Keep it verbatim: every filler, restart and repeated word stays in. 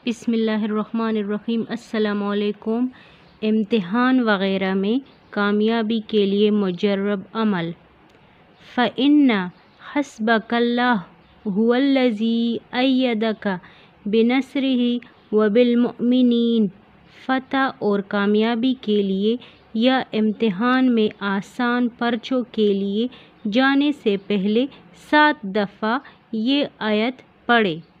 बिस्मिल्लाहिर्रहमानिर्रहीम। अस्सलामुअलैकुम। इम्तिहान वग़ैरह में कामयाबी के लिए मुजर्रब अमल। फ़इन्ना हस्बकल्लाहु हुवल्लज़ी अय्यदका बिनस्रिही व बिलमुमिनीन। फ़तह और कामयाबी के लिए या इम्तिहान में आसान पर्चों के लिए जाने से पहले सात दफ़ा ये आयत पढ़ें।